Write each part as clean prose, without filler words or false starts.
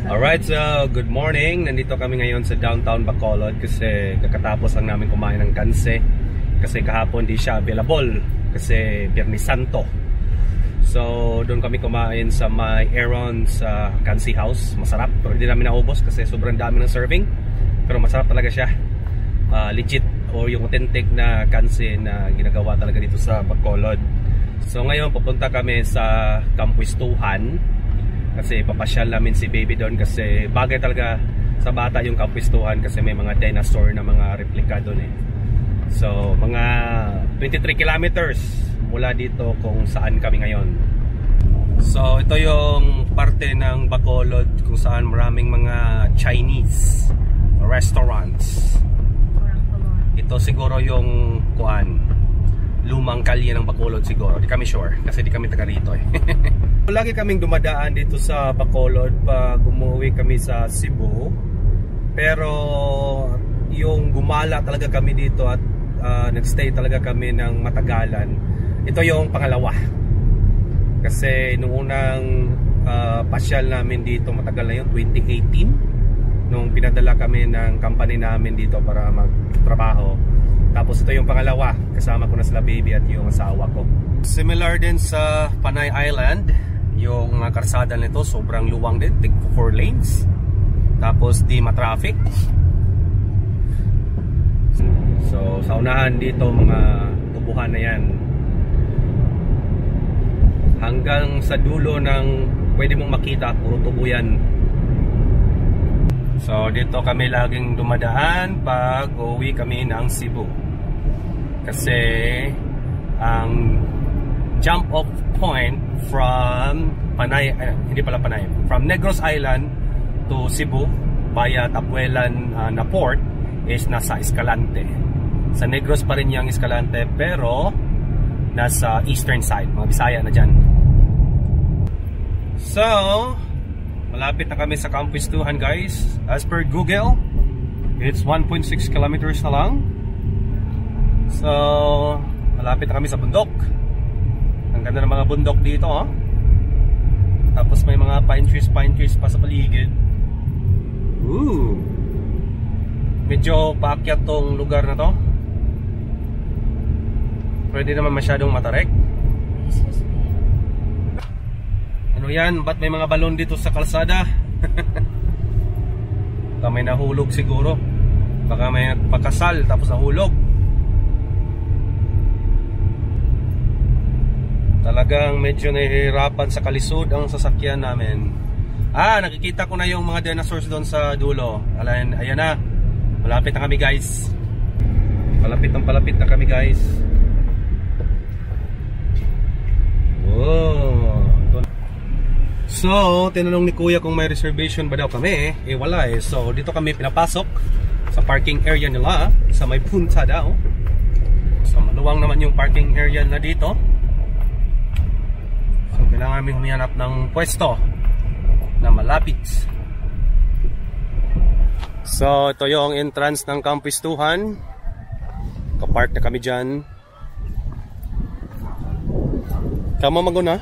Alright, so good morning. Nandito kami ngayon sa downtown Bacolod kasi kakatapos lang namin kumain ng kanse. Kasi kahapon di siya available kasi Biyernes Santo. So doon kami kumain sa my Aaron sa Kansi House. Masarap pero hindi namin naubos kasi sobrang dami ng serving. Pero masarap talaga siya. Legit o yung authentic na kanse na ginagawa talaga dito sa Bacolod. So ngayon pupunta kami sa Kampuistuhan kasi papasyal namin si baby doon kasi bagay talaga sa bata yung Kampuistuhan kasi may mga dinosaur na mga replika doon eh. So mga 23 kilometers mula dito kung saan kami ngayon. So ito yung parte ng Bacolod kung saan maraming mga Chinese restaurants. Ito siguro yung lumang kalye ng Bacolod siguro. Di kami sure kasi di kami taga rito eh. Lagi kaming dumadaan dito sa Bacolod pag umuwi kami sa Cebu. Pero yung gumala talaga kami dito at nagstay talaga kami ng matagalan. Ito yung pangalawa. Kasi nung unang pasyal namin dito, matagal na yun, 2018. Nung pinadala kami ng company namin dito para magtrabaho. Tapos ito yung pangalawa, kasama ko na sila baby at yung asawa ko. Similar din sa Panay Island, yung karsada nito sobrang luwang din, tig 4 lanes. Tapos di ma-traffic. So sa unahan dito mga tubuhan na yan. Hanggang sa dulo ng pwede mong makita, puro tubo yan. So dito kami laging dumadaan pag uwi kami ng Cebu. Kasi ang jump off point from Panay, hindi pala Panay, from Negros Island to Cebu via Tapuelan na port is nasa Escalante. Sa Negros pa rin yung Escalante pero nasa eastern side, mga Bisaya na dyan. So malapit na kami sa Kampuistuhan guys. As per Google, it's 1.6 kilometers na lang. So malapit na kami sa bundok. Ang ganda ng mga bundok dito oh. Tapos may mga pine trees pa sa paligid. Ooh. Medyo paakyat tong lugar na to. Pwede naman masyadong matarek. Ano yan? Ba't may mga balon dito sa kalsada? Baka may nahulog siguro. Baka may pakasal tapos nahulog. Talagang medyo nahihirapan sa kalisod ang sasakyan namin. Nakikita ko na yung mga dinosaurs doon sa dulo. Ayan na. Malapit na kami guys. Palapit na kami guys. Oh. So, tinanong ni Kuya kung may reservation ba daw kami. Wala eh. So, dito kami pinapasok sa parking area nila. Sa may punta daw. So, maluwang naman yung parking area na dito. So, kailangan namin humihanap ng pwesto na malapit. So, ito yung entrance ng Kampuistuhan. Kapark na kami dyan. Kama maguna.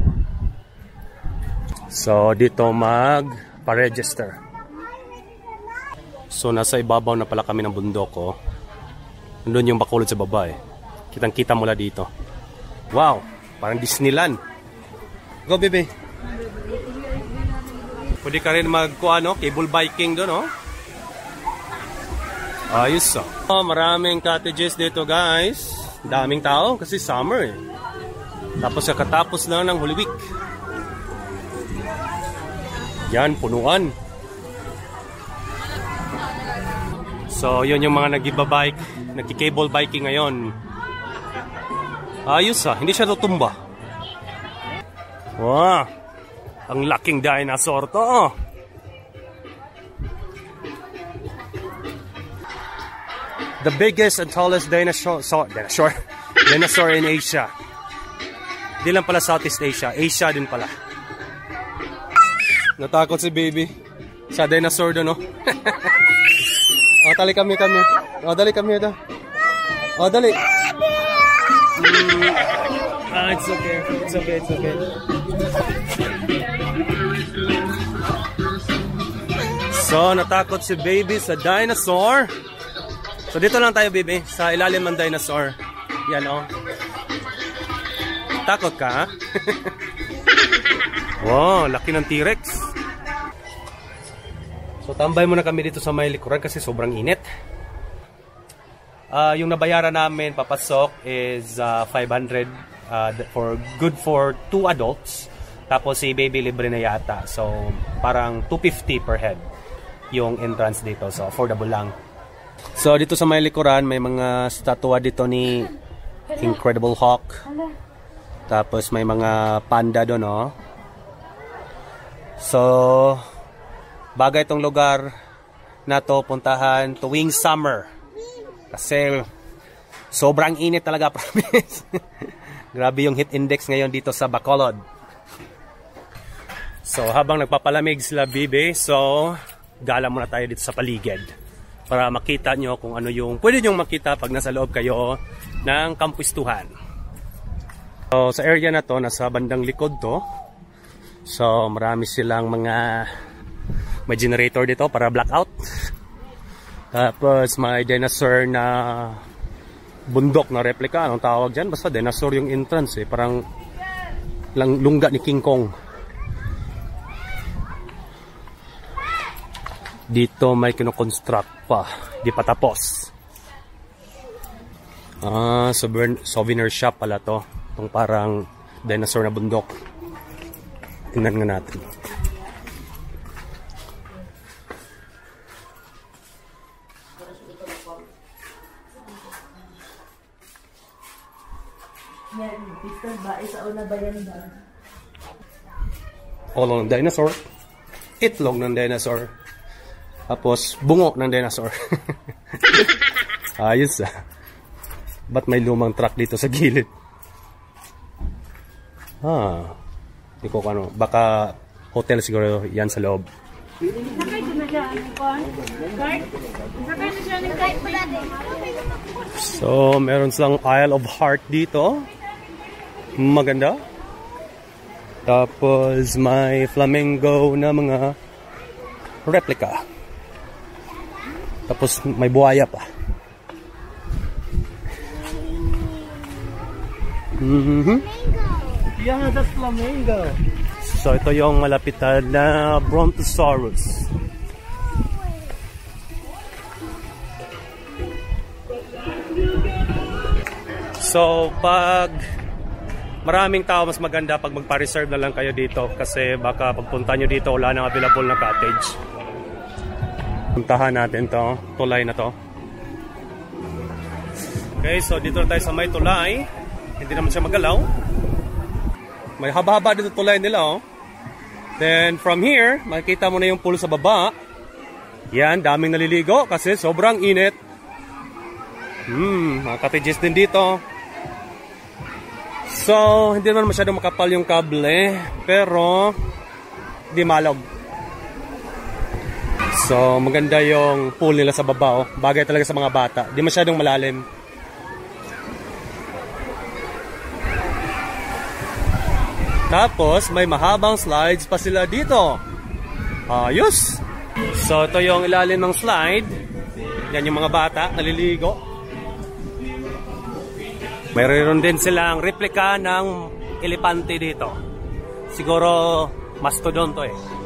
So, dito magpa-register. So, nasa ibabaw na pala kami ng bundok oh. Nandun yung Bacolod sa baba eh. Kitang-kita mula dito. Wow! Parang Disneyland. Go, bebe. Pwede ka rin cable biking doon oh. Ayos oh. Maraming cottages dito guys. Daming tao kasi summer eh. Tapos kakatapos lang ng Holy Week. Yan, punuan. So, yun yung mga nag-ibabike, nag-cable biking ngayon. Ayos hindi siya tutumba. Wow, ang laking dinosaur to oh. The biggest and tallest dinosaur in Asia. Hindi lang pala Southeast Asia, Asia din pala. Natakot si baby sa dinosaur doon no. Dali kami. Dali kami ito. Dali. It's okay. So, natakot si baby sa dinosaur. So, dito lang tayo, baby. Sa ilalim ng dinosaur. Yan, oh. Takot ka, ha? Wow, laki ng T-Rex. So, tambay muna kami dito sa may likuran kasi sobrang init. Yung nabayaran namin papasok is 500 good for 2 adults. Tapos si baby libre na yata. So, parang 250 per head yung entrance dito. So, affordable lang. So, dito sa may likuran, may mga statua dito ni Incredible Hulk. Tapos, may mga panda doon, no? So, bagay itong lugar na to puntahan tuwing summer. Kasi, sobrang init talaga, promise. Grabe yung heat index ngayon dito sa Bacolod. So, habang nagpapalamig sila, bibi, so, gala muna tayo dito sa paligid. Para makita nyo kung ano yung pwede nyo makita pag nasa loob kayo ng kampustuhan. So, sa area na to, nasa bandang likod to. So, marami silang may generator dito para blackout. Tapos, may dinosaur na bundok na replika. Anong tawag dyan? Basta dinosaur yung entrance eh. Parang lungga ni King Kong. Dito may kinoconstruct pa. Di pa tapos. Souvenir shop pala to. Itong parang dinosaur na bundok. Tingnan nga natin. Ulo ng dinosaur. Itlog ng dinosaur. Tapos bungo ng dinosaur. Ayos ah. Ba't may lumang truck dito sa gilid? Hindi ko ano. Baka hotel siguro yan sa loob. So, meron silang Isle of Heart dito. Maganda. Tapos, may flamingo na mga replica. Tapos, may buhaya pa. Yeah, that's flamingo. So, ito yung malapitan na Brontosaurus. So, pag maraming tao, mas maganda pag magpa-reserve na lang kayo dito kasi baka pagpunta nyo dito wala nang available na cottage. Puntahan natin to, tulay na to. Okay, so dito na tayo sa may tulay. Hindi naman siya magalaw. May haba-haba dito tulay nila, oh. Then from here, makikita mo na yung pool sa baba. Yan, daming naliligo kasi sobrang init. Mga cottages din dito. So, hindi naman masyadong makapal yung kable, pero di malog. So, maganda yung pool nila sa baba, oh. Bagay talaga sa mga bata. Di masyadong malalim. Tapos, may mahabang slides pa sila dito. Ayos! So, ito yung ilalim ng slide. Yan yung mga bata, naliligo. Mayroon din silang replika ng elepante dito. Siguro, mastodon to eh.